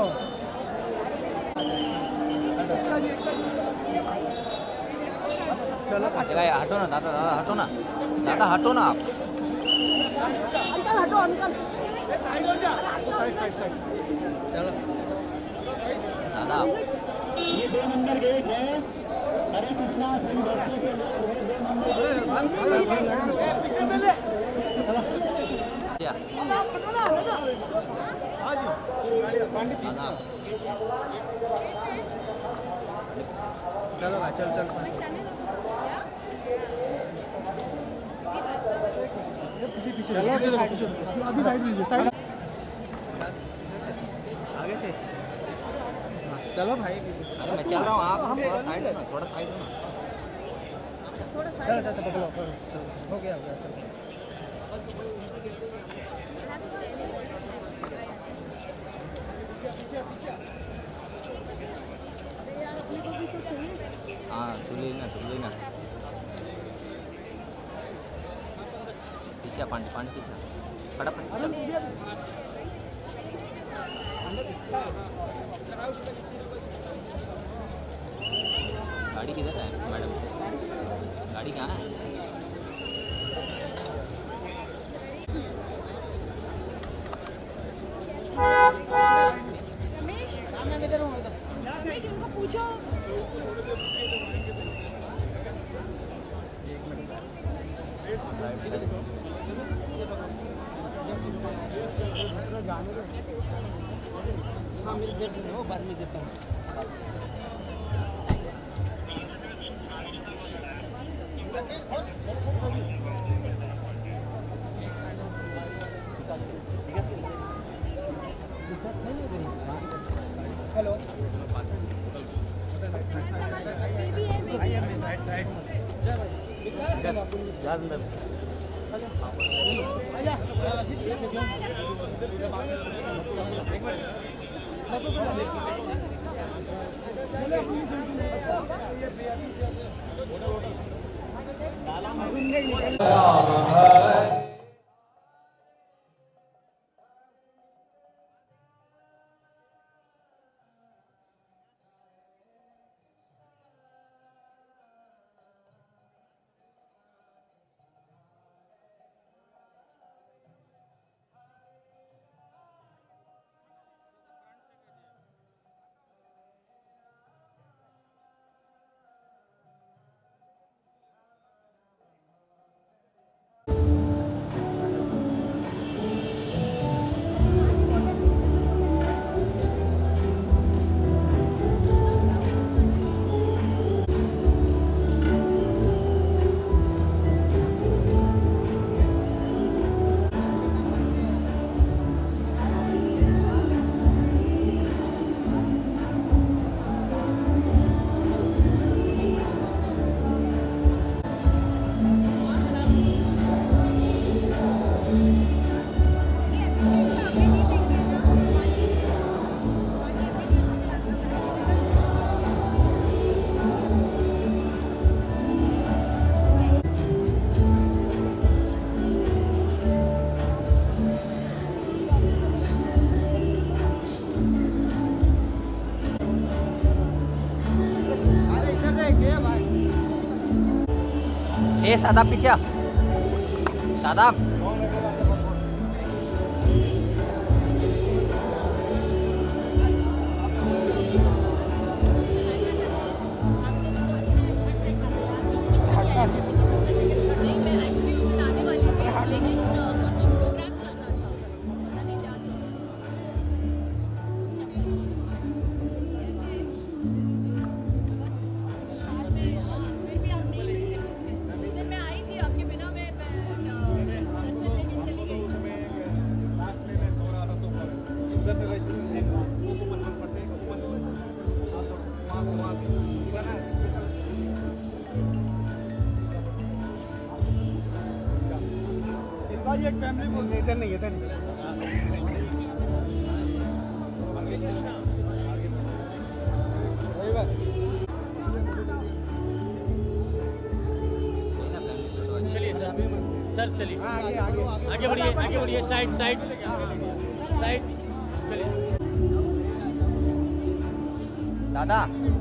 चलो हटो ना दादा, दादा हटो ना, दादा हटो ना आप। अंकल हटो अंकल। साइड हो जा। Side side side. चलो दादा। ये 2 नंबर गेट है। हरे कृष्णा सिंह बस्ती के लोग 2 नंबर पीछे में ले। क्या? हाँ जी। दादा। चलो भाई चल चल। अभी साइड लीजिए, साइड आगे से चलो भाई। अरे मैं चल रहा हूँ, आप थोड़ा साइड है ना, थोड़ा साइड है ना। चलो चलो पकड़ो हो गया हाँ सुली ना पीछे पांच पीछे फटाफट। गाड़ी किधर है मैडम? गाड़ी कहाँ है? रमेश मैं इधर हूँ। रमेश उनको पूछो। हाँ मेरे जेट में हो, बाद में देता हूँ। हेलो ए सादाब पीछे, सादाब एक फैमिली बोल नहीं इधर नहीं चलिए सर चलिए आगे बढ़िए साइड चलिए दादा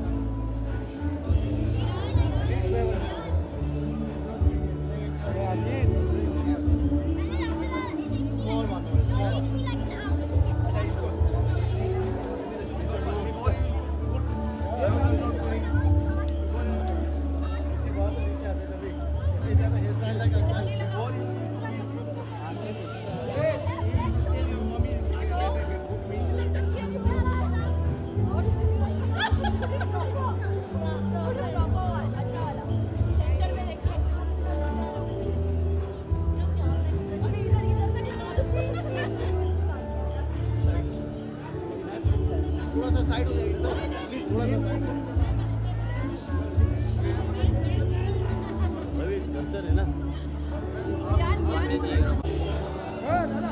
थोड़ा सा साइड हो जाएगी सर, प्लीज थोड़ा सा साइड। अभी कर्सर है ना। हाँ दादा।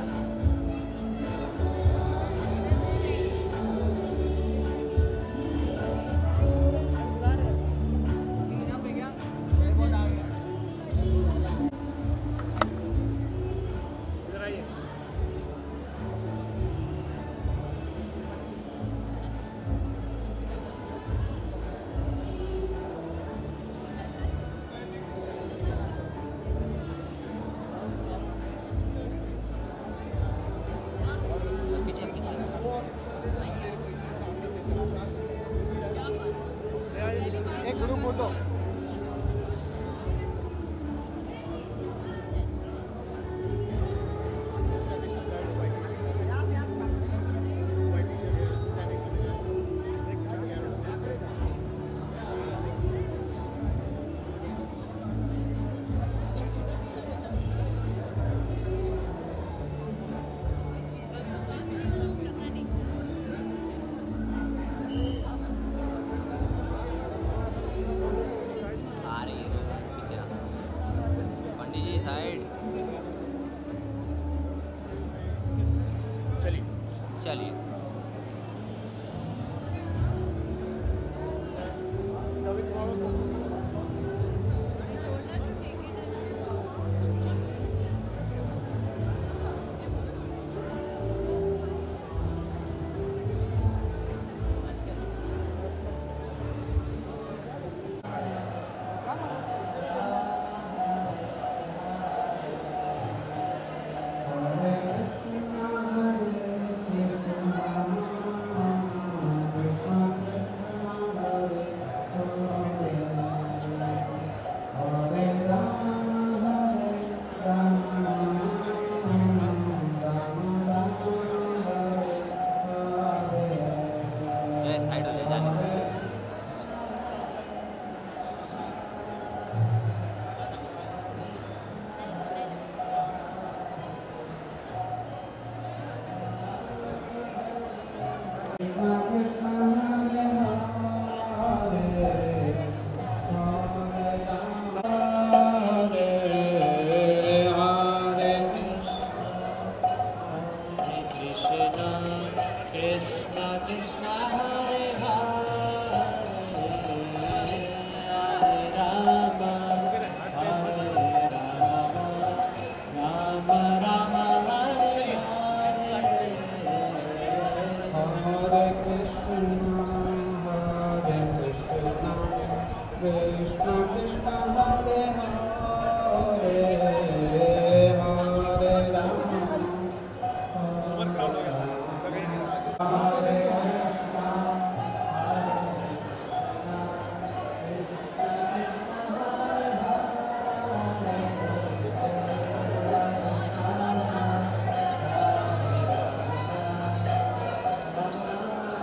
एक ग्रुप फोटो। चलिए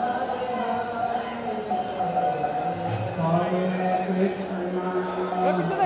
Hare Krishna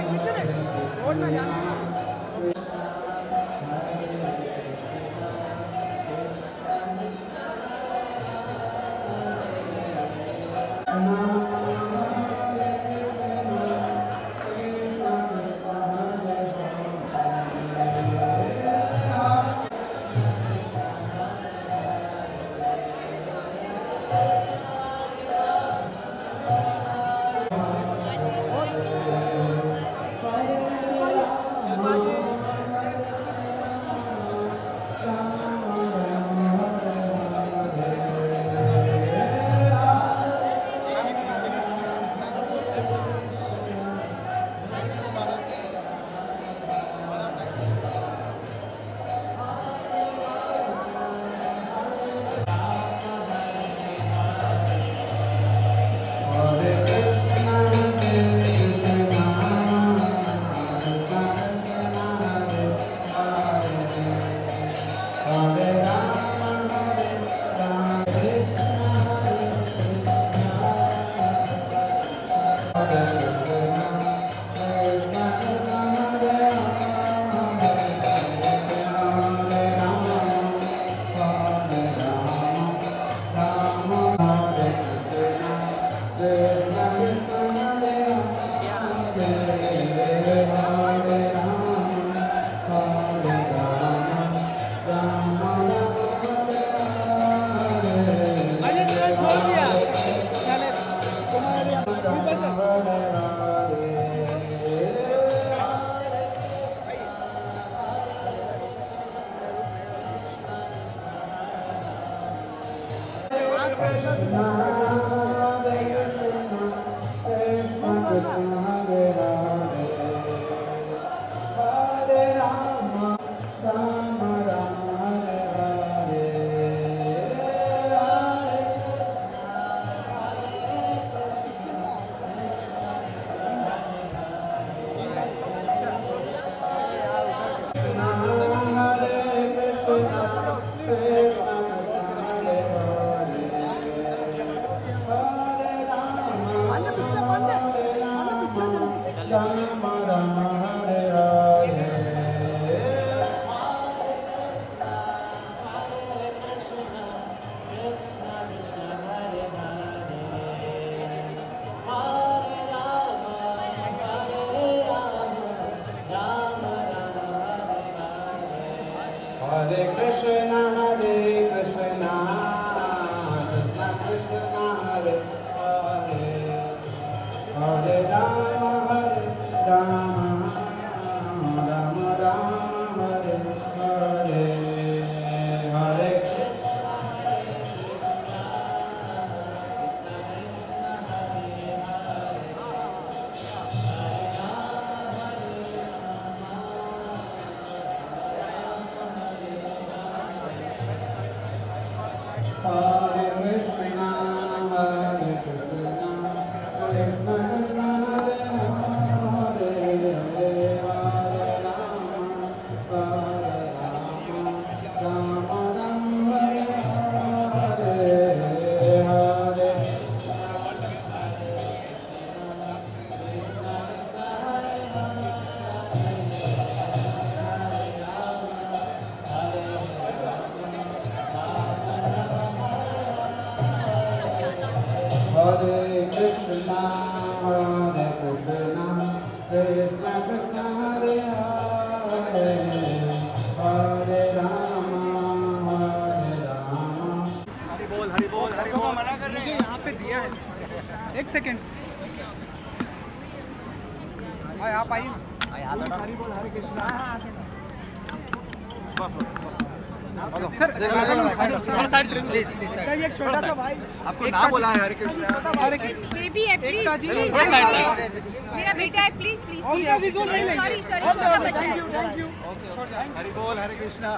एक सेकेंड आप आइए ना। हरि बोल Hare Krishna. Sir please please एक छोटा सा भाई आपको ना बोला है हरे कृष्णा। बेबी है प्लीज मेरा बेटा है please please sorry sorry thank you Hari बोल हरे कृष्णा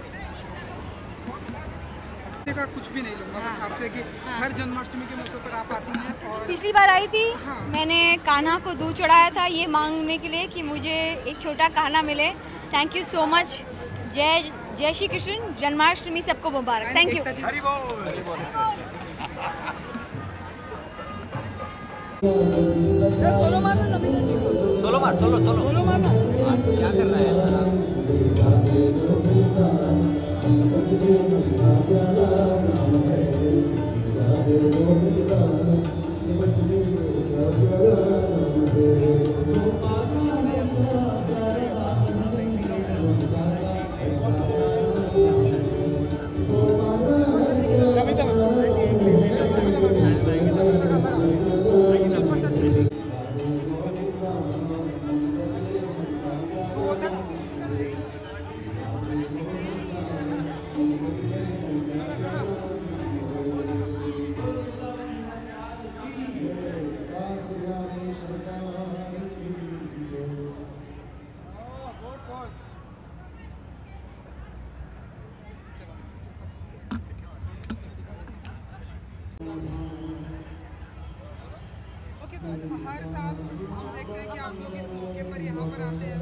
का कुछ भी नहीं लूंगा बस आपसे कि हर जन्माष्टमी के मौके पर आप आती हैं। और पिछली बार आई थी मैंने कान्हा को दूध चढ़ाया था ये मांगने के लिए कि मुझे एक छोटा कान्हा मिले। Thank you so much. जय श्री कृष्ण। जन्माष्टमी सबको मुबारक। Thank you. हरि बोल सोलो मारना सोलो मारना क्या कर रहा है हर साल हम देखते हैं कि आप लोग इस मौके पर यहाँ पर आते हैं।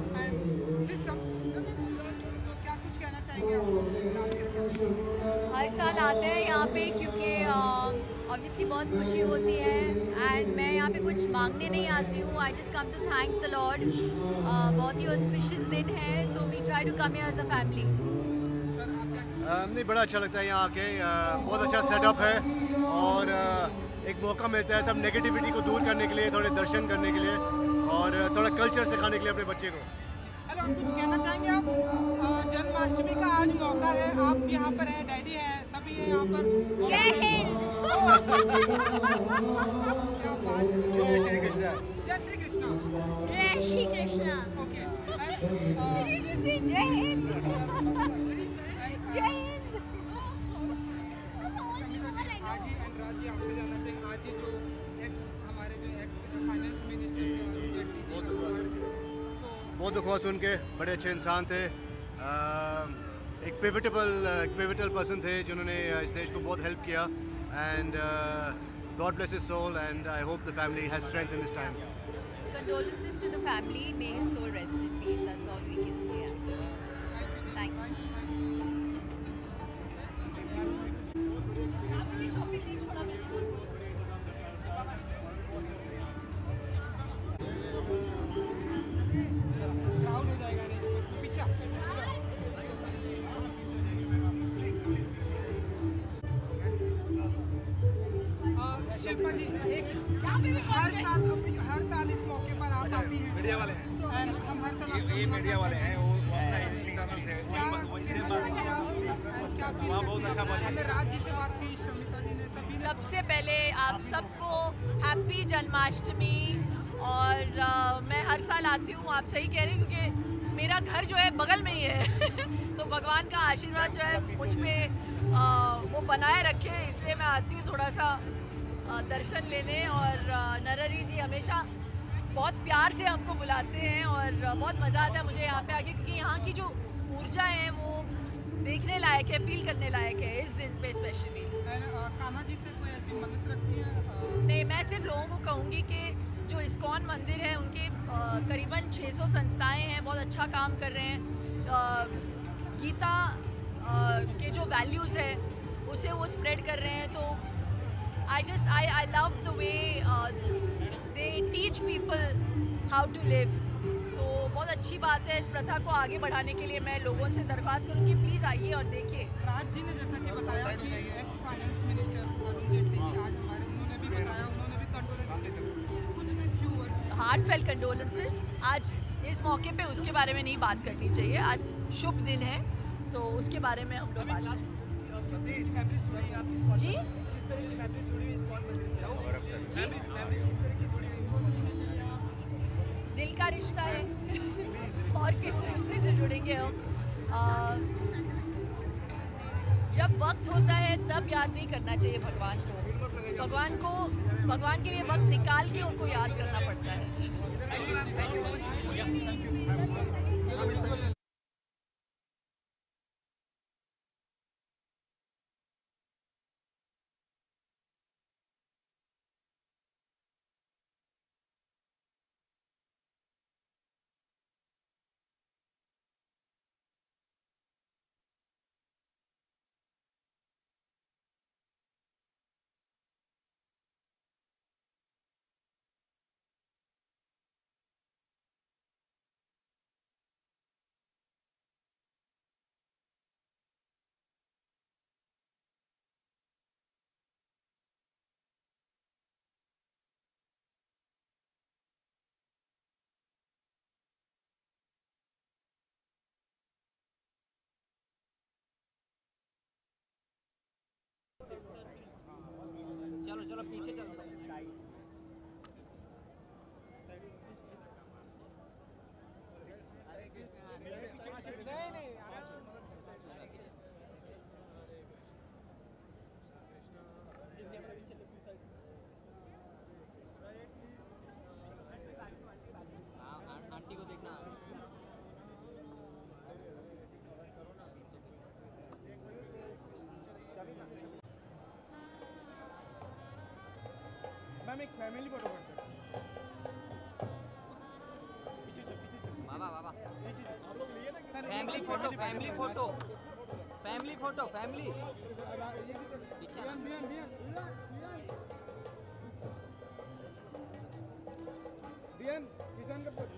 क्या कुछ कहना चाहेंगे आप? हर साल आते हैं यहाँ पे क्योंकि ऑब्वियसली बहुत खुशी होती है एंड मैं यहाँ पे कुछ मांगने नहीं आती हूँ। I just come to thank the lord. बहुत ही ऑस्पिशियस दिन है तो we try to come here as a family. नहीं बड़ा अच्छा लगता है यहाँ आके। बहुत अच्छा सेटअप है और एक मौका मिलता है सब नेगेटिविटी को दूर करने के लिए, थोड़े दर्शन करने के लिए और थोड़ा कल्चर सिखाने के लिए अपने बच्चे को। अरे कुछ कहना चाहेंगे आप? जन्माष्टमी का आज मौका है, आप यहाँ पर हैं, डैडी हैं, सभी हैं यहाँ पर। जय हिंद। जय श्री कृष्ण। जय श्री कृष्ण। जय श्री कृष्ण। ओके जय हिंद। जय हिंद। राज जी आपसे जानना चाहेंगे, आज ही जो हमारे जो एक्स फाइनेंस मिनिस्टर बहुत दुख हुआ सुन के। बड़े अच्छे इंसान थे, एक पिवटल पर्सन थे जिन्होंने इस देश को बहुत हेल्प किया। And God bless his soul, and I hope the family has strength in this time. Condolences to the family. May his soul rest in peace. That's all we can say. Thank you. Crowd हो जाएगा पीछे। शिल्पा जी, एक हर साल इस मौके पर आप आती हैं, मीडिया वाले हैं, हम हर साल ये मीडिया वाले हैं, वो बहुत अच्छा बोलिए। हमने राज जी से बात की, शमिता जी ने, सभी ने। सबसे पहले आप सबको हैप्पी जन्माष्टमी। और मैं हर साल आती हूँ, आप सही कह रहे हैं, क्योंकि मेरा घर जो है बगल में ही है तो भगवान का आशीर्वाद जो है मुझ पे वो बनाए रखे, इसलिए मैं आती हूँ थोड़ा सा दर्शन लेने। और नरहरी जी हमेशा बहुत प्यार से हमको बुलाते हैं और बहुत मज़ा आता है मुझे यहाँ पे आके, क्योंकि यहाँ की जो ऊर्जा है वो देखने लायक है, फील करने लायक है इस दिन पे स्पेशली। कान्हा जी से कोई ऐसी मदद रखती है? नहीं, मैं सिर्फ लोगों को कहूँगी कि जो इस्कॉन मंदिर है उनके करीबन 600 संस्थाएं हैं, बहुत अच्छा काम कर रहे हैं। गीता के जो वैल्यूज़ है उसे वो स्प्रेड कर रहे हैं। तो I love the way they teach people how to live. तो बहुत अच्छी बात है। इस प्रथा को आगे बढ़ाने के लिए मैं लोगों से दरख्वास्त करूँगी, प्लीज़ आइए और देखिए। राज जी ने जैसा कि बताया कि ex finance minister Arun Jaitley ji आज हमारे, उन्होंने भी बताया, उन्होंने भी कंडोलेंस, हार्टफेल्ट कंडोलेंसेस। आज इस मौके पे उसके बारे में नहीं बात करनी चाहिए, आज शुभ दिन है तो उसके बारे में हम लोग बात करें। जी दिल का रिश्ता है और किस रिश्ते से जुड़ेंगे हम। जब वक्त होता है तब याद नहीं करना चाहिए भगवान को, भगवान के लिए वक्त निकाल के उनको याद करना पड़ता है। चलो पीछे चलो। आंटी को देखना। मैम एक फैमिली फोटो करते हैं। बाबा आप लोग लिए ना फैमिली फोटो फैमिली बियन किसान का फोटो।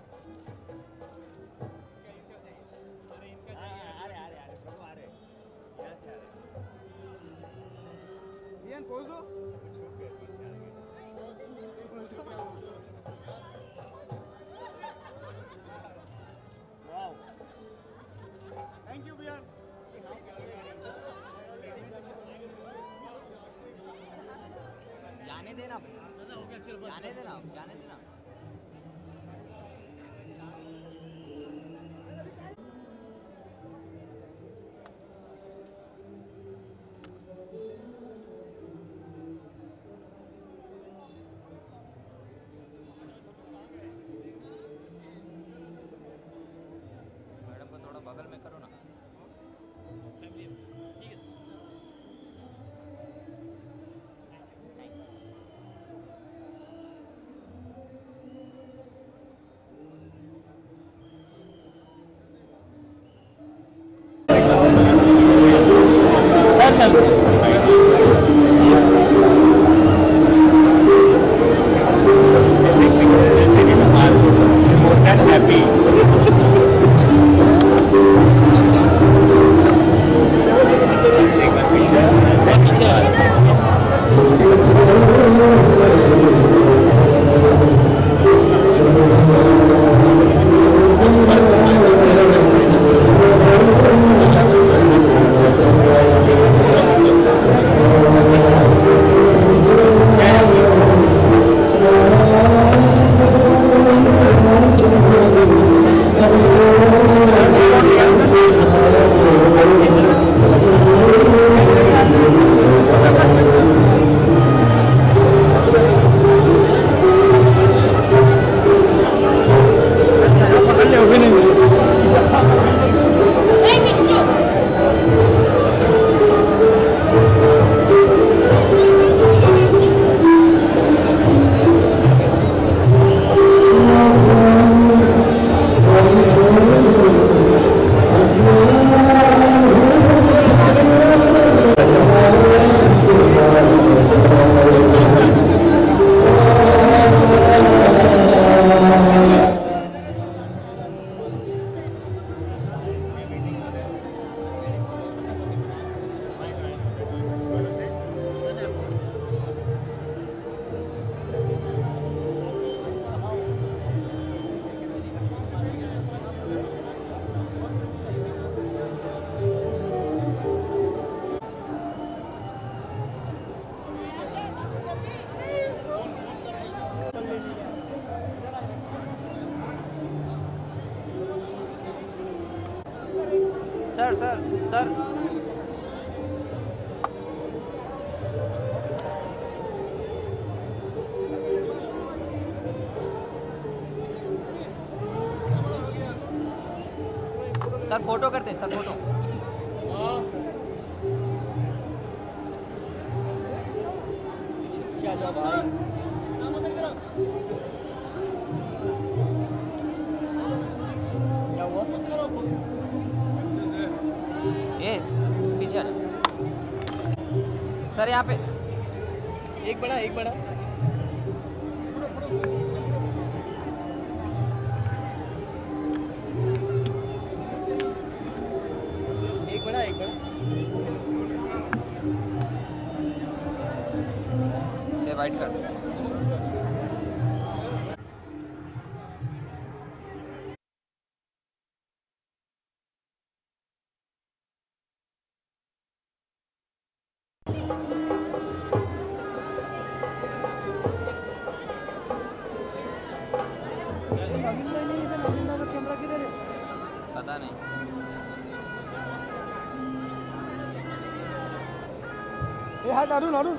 बियन पोज दो। थैंक यू बियन। जाने देना जाने देना। Sir sir sir sir photo करते हैं, सर फोटो। चलो भाई क्या हुआ? ए पीछे आ। सर यहाँ पे एक बड़ा एक बड़ा एक बड़ा ये वाइट कर पता नहीं। ये हट अरुण अरुण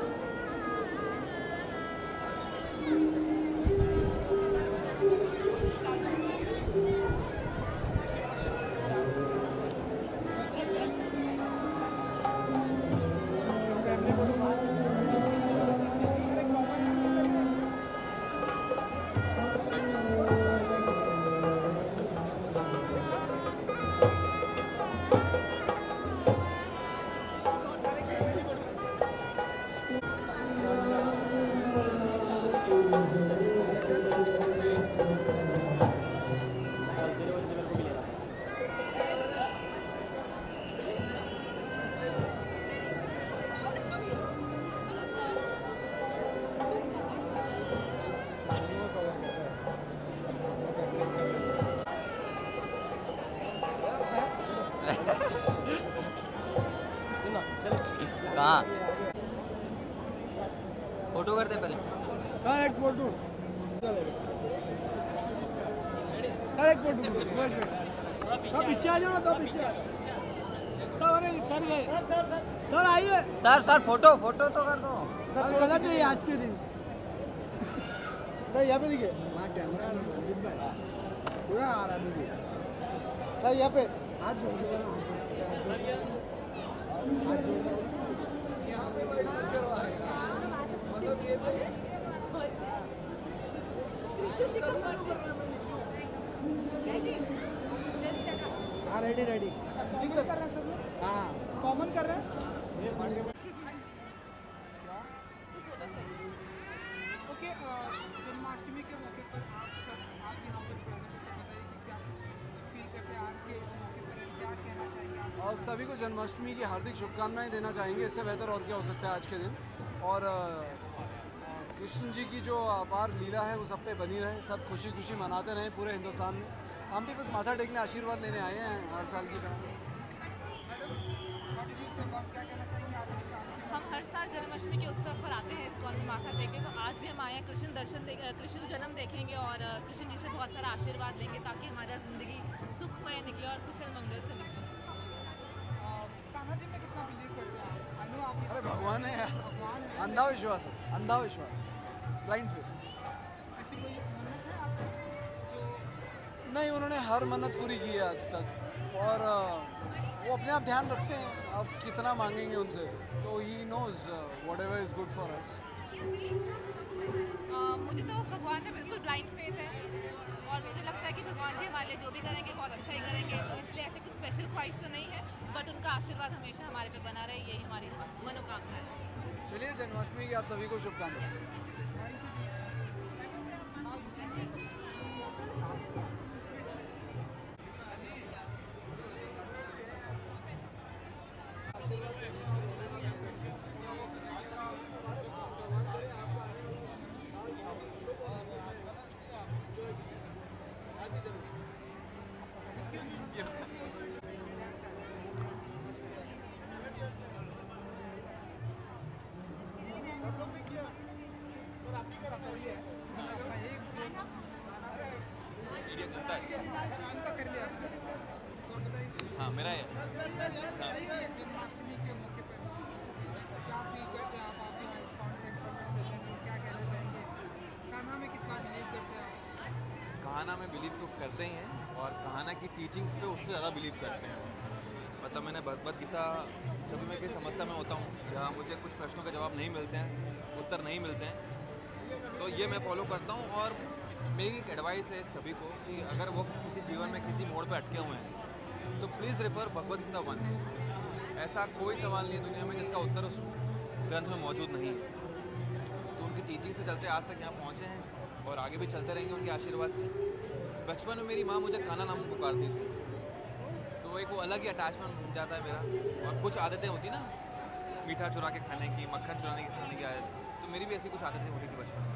कहाँ फोटो करते पहले। सर एक फोटो सर एक फोटो सर पीछे आ जाओ, तो पीछे सर। अरे सर गए सर आइए सर सर फोटो फोटो तो कर दो सर, थोड़ा चाहिए आज के दिन। सर यहाँ पे देखिए कैमरा पूरा आ रहा है सर, यहाँ पे हाथ जोड़ दो यहाँ पे मतलब ये तो हाँ रेडी रेडी जी सर। हाँ कॉमन कर रहे हैं क्या ओके। जन्माष्टमी के मौके पर आप सब आप यहाँ पर प्रेजेंट है, तो बताइए कि क्या फील करते हैं आज के इस मौके पर, क्या कहना चाहेंगे आप? और सभी को जन्माष्टमी की हार्दिक शुभकामनाएं देना चाहेंगे। इससे बेहतर और क्या हो सकता है आज के दिन। और कृष्ण जी की जो अपार लीला है वो सब पे बनी रहे, सब खुशी खुशी मनाते रहें पूरे हिंदुस्तान में। हम भी बस माथा टेकने आशीर्वाद लेने आए हैं हर साल की तरह। हम हर साल जन्माष्टमी के उत्सव पर आते हैं इस्कॉन में माथा टेके, तो आज भी हम आए हैं कृष्ण दर्शन कृष्ण जन्म देखेंगे और कृष्ण जी से बहुत सारा आशीर्वाद लेंगे ताकि हमारा ज़िंदगी सुखमय निकले और कुशल मंगल से निकले। कान्हा जी में कितना बिलीव करते हैं आप? आई नो आप अरे भगवान है यार, अंधा विश्वास है, अंधा विश्वास, ब्लाइंड फेथ। ऐसी कोई मन्नत है आपकी जो? नहीं, उन्होंने हर मन्नत पूरी की है आज तक और वो अपने आप ध्यान रखते हैं। अब कितना मांगेंगे उनसे, तो he knows whatever is good for us. मुझे तो भगवान ने बिल्कुल ब्लाइंड फेथ है और मुझे लगता है कि भगवान जी हमारे लिए जो भी करेंगे बहुत अच्छा ही करेंगे, तो इसलिए ऐसे कुछ स्पेशल ख्वाहिश तो नहीं है, बट उनका आशीर्वाद हमेशा हमारे पे बना रहे, यही हमारी मनोकामना है। चलिए, जन्माष्टमी की आप सभी को शुभकामनाएं। हाँ मेरा है। जन्माष्टमी के मौके पर क्या फील करते हैं आप? आपके यहाँ ISKCON टेम्पल में प्रेजेंट हैं, क्या कहना चाहेंगे? कान्हा में कितना बिलीव करते हैं आप? कहाना में बिलीव तो करते ही हैं और कहाना की टीचिंग्स पे उससे ज़्यादा बिलीव करते हैं। मतलब मैंने भगवद गीता जब भी मैं किसी समस्या में होता हूँ या मुझे कुछ प्रश्नों के जवाब नहीं मिलते हैं, उत्तर नहीं मिलते हैं, तो ये मैं फॉलो करता हूँ। और मेरी एक एडवाइस है सभी को कि अगर वो किसी जीवन में किसी मोड़ पर अटके हुए हैं तो please refer Bhagavad Gita once. ऐसा कोई सवाल नहीं है दुनिया में जिसका उत्तर उस ग्रंथ में मौजूद नहीं है। तो उनकी टीचिंग से चलते आज तक यहाँ पहुँचे हैं और आगे भी चलते रहेंगे उनके आशीर्वाद से। बचपन में मेरी माँ मुझे कान्हा नाम से पुकारती थी, तो वो एक वो अलग ही अटैचमेंट बन जाता है मेरा। और कुछ आदतें होती ना, मीठा चुरा के खाने की, मक्खन चुराने की खाने की आदत, तो मेरी भी ऐसी कुछ आदतें होती थी बचपन में।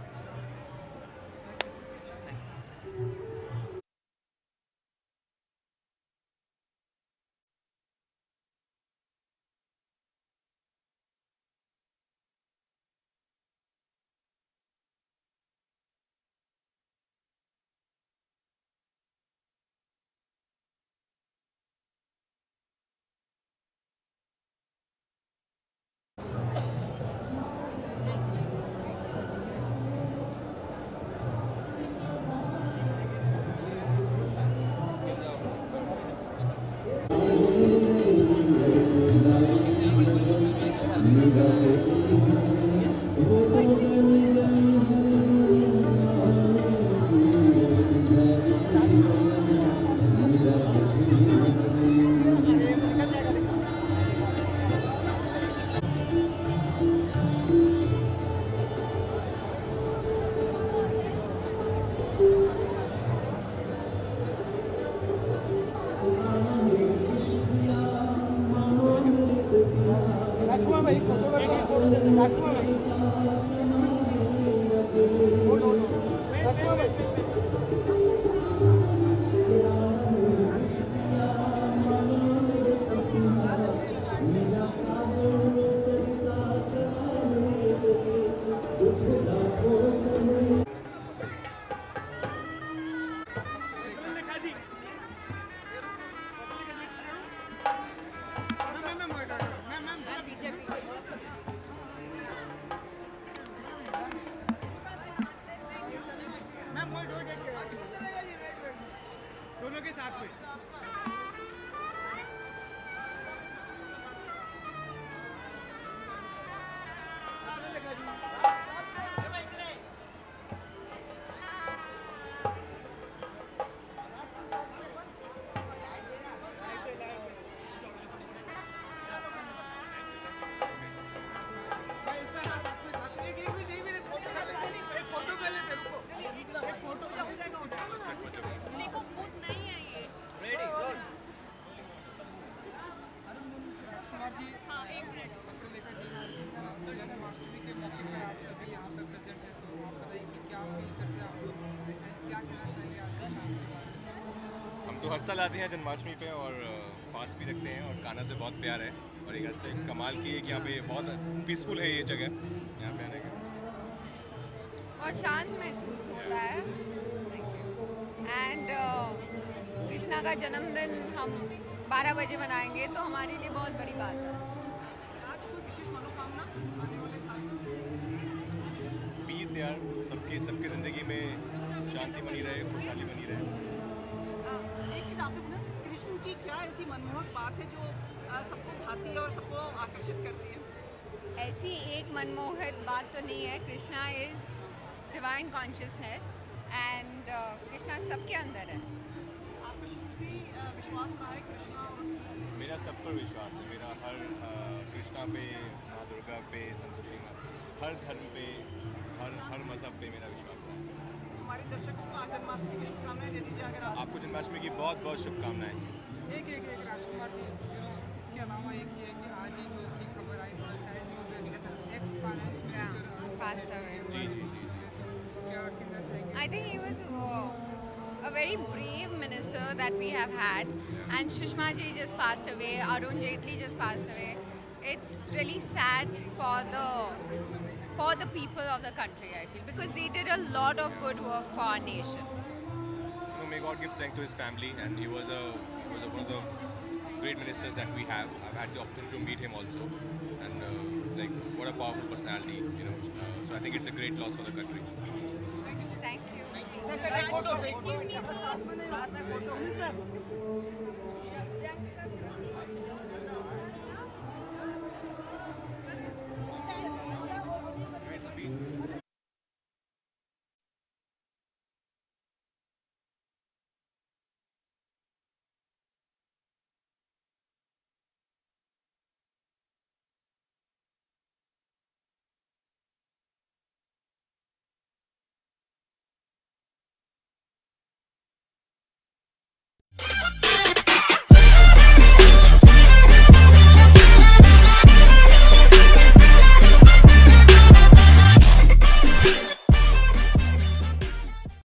राजकुमार भाई फोटो कर दो। राजकुमार भाई राजकुमार भाई दोनों के साथ में जन्माष्टमी के मौके पर आप सभी यहाँ पर प्रेजेंट हैं, तो आप बताइए कि क्या फील करते हैं आप लोग, क्या कहना चाहेंगे आज की शाम के बारे में? हम तो हर साल आते हैं जन्माष्टमी पे और फास्ट भी रखते हैं और कान्हा से बहुत प्यार है। और एक कमाल की एक यहाँ पे बहुत पीसफुल है ये जगह, यहाँ पे आने का और शांत महसूस होता है। एंड कृष्णा का जन्मदिन हम 12 बजे मनाएंगे तो हमारे लिए बहुत बड़ी बात है। पीस यार, सबकी ज़िंदगी में शांति बनी रहे, खुशहाली बनी रहे। एक चीज़ आपने बोला, कृष्ण की क्या ऐसी मनमोहक बात है जो सबको भाती है और सबको आकर्षित करती है? ऐसी एक मनमोहक बात तो नहीं है। Krishna is divine consciousness and Krishna सबके अंदर है। आपका शुरू से ही विश्वास रहा है कृष्णा और मेरा सब पर विश्वास है। मेरा हर कृष्णा पे, माँ दुर्गा पे, संतोषी माँ, हर धर्म पे, हर मज़हब पे मेरा विश्वास है। हमारे दर्शकों को आज जन्माष्टमी की शुभकामनाएं दे दीजिए अगर आपको जन्माष्टमी की बहुत बहुत शुभकामनाएं। एक राजकुमार जी, जो इसके अलावा एक ये है कि आज ही जो की खबर आई, थोड़ा सैड न्यूज़ है, ex finance minister passed away. जी जी जी। क्या कहना चाहेंगे? I think he was a very brave minister that we have had, and Sushma ji just passed away, Arun Jaitley just passed away. It's really sad for the people of the country, I feel, because they did a lot of good work for our nation. So may God give strength to his family, and he was a one of the great ministers that we have. I've had the opportunity to meet him also, and like what a powerful personality, you know. So I think it's a great loss for the country. Thank you. Sir, take photo.